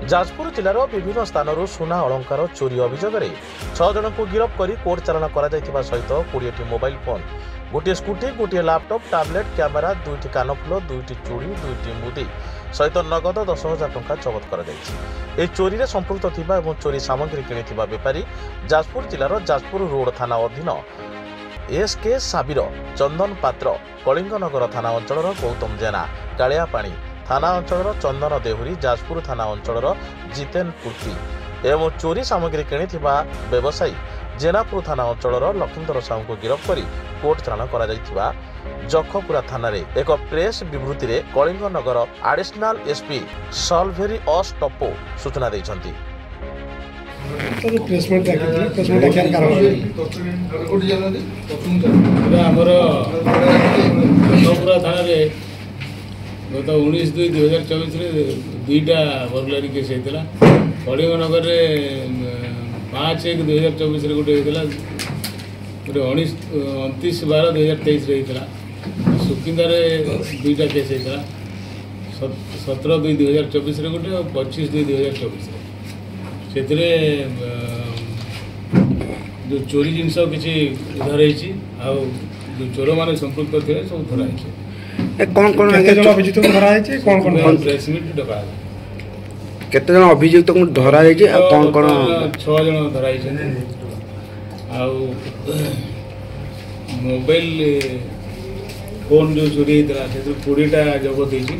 जाजपुर जिलार विभिन्न स्थानों सुना अलंकार चोरी अभियोग में 6 जन को गिरफ्त कर कोर्ट चालाण सहित 20 मोबाइल फोन, गोटे स्कूटी, गोटे लैपटॉप, टैबलेट, कैमेरा, 2टी कानफुल, 2टी चूड़ी, 2टी मुदी सहित नगद 10,000 टंका जबत कर चोरी में संपुक्त थिबा एवं चोरी सामग्री किणिथिबा बेपारी जाजपुर जिलार जाजपुर रोड थाना अधीन एसके साबिर, चंदन पात्र, कलिंगनगर थाना अंचल गौतम जेना, कालियापाणी थाना अंचल चंदन देहुरी, जाजपुर थाना अंचल जितेन पूर्ति एवं चोरी सामग्री किणिथिबा व्यवसायी जेनापुर थाना अंचल लखींदर साहू को गिरफ्त कर कोर्ट चालाण कर जखपुरा थाना रे एक प्रेस विवृत्ति रे कलिंगनगर एडिशनल एसपी सल्भेरी अस टप्पो सूचना देइछंती। गत 19/2/2024 दुईटा बर्गलारी केस होता कलिंगनगर में 5/1/2024 गोटे होता गोटे 29/12/2023 होता सुकिंदार दुईटा केस होता 17/2/2024 गोटे और 25/2/2024 से जो चोरी जिनस किसी उधार हो जो चोर मैंने संपुक्त थे सब धराई कौन अभियुक्त धरा प्रेस मीट डका केते जन अभियुक्त धरा कौन कौन 6 जन धराई मोबाइल फोन जो चोरी होता से 20टा जबत हो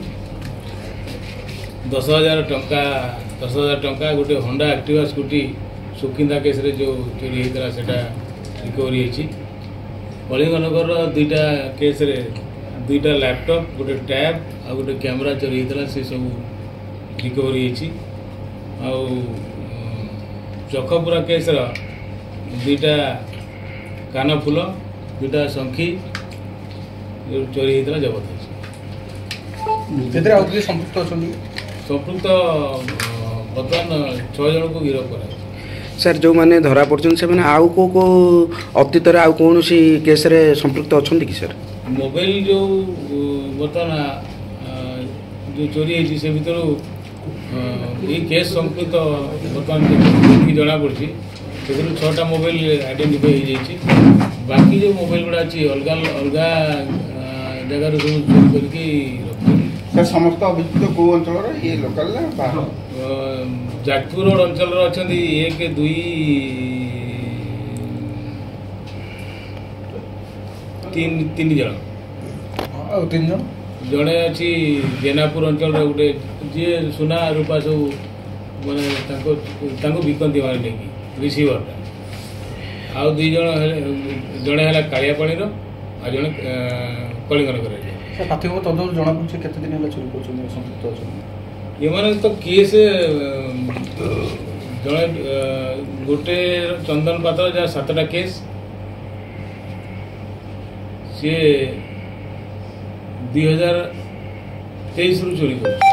10,000 टंका गोटे Honda Activa scooty Sukinda case रे जो चोरी होता से रिकवरी होती कलिंगनगर 2टा केस रे 2टा लैपटॉप गोटे टैब आ गोटे कैमरा चोरी होता से सब रिकवरी होती जखपुरा केस 2टा कानफुल 2टा शंखी चोरी होता जबत होती संपुक्त बर्तमान 6 जन को गिरफ्त कर सर जो मैंने धरा पड़े से आउ को अतीत आउ कौन सी केस रे संपृक्त अच्छा कि सर मोबाइल जो बर्तमान जो चोरी है से भर ये केस संपृक्त बर्तमान जना पड़ी से 6टा मोबाइल आइडेंटिफाई हो बाकी जो मोबाइल गुड़ा अच्छी अलग अलग जगार सब चोरी करके समस्त अभियुक्त को अंचल ये लोकल जाजपुर रोड अंचल अच्छा 1 2 3 जन जड़े अच्छी जेनापुर अंचल गोटे जी सुना रूपा सब माने बिकती मारे नहीं रिसीवर आउ 2 जन जड़े है कालियापाणी आ जड़े कलिंगनगर जना पड़े केते दिन है चोरी कर संपृक्त अच्छा ये माने तो केस जड़े गोटे चंदन पात्र जहाँ 7टा केस सी 2023 रु चोरी कर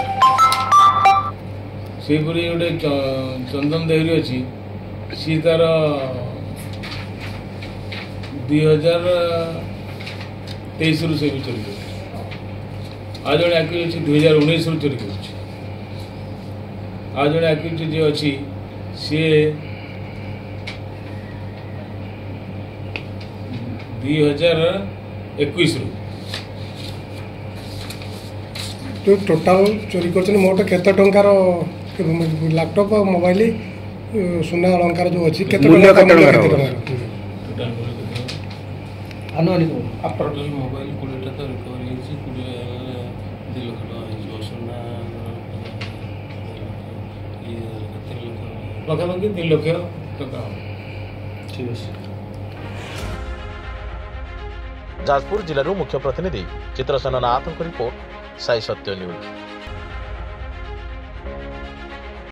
गोटे चंदन देहरी अच्छी सी तार 2023 रु से भी चोरी कर आज जड़े आक्यूज 2019 रु चोरी कर आज जड़े आक्यूज जी अच्छी सी 2021 रु तो टोटाल चोरी कर मोट केते टंकार लैपटॉप और मोबाइल सुना अलंकार जो अच्छी आनुमानिक मोबाइल 20टा तो रिकवरी होती 2 लाख टका सुना पाखापाखि 2 लाख टका ठीक है। जाजपुर जिलूर मुख्य प्रतिनिधि चित्रसेन नाथ रिपोर्ट साई सत्य न्यूज।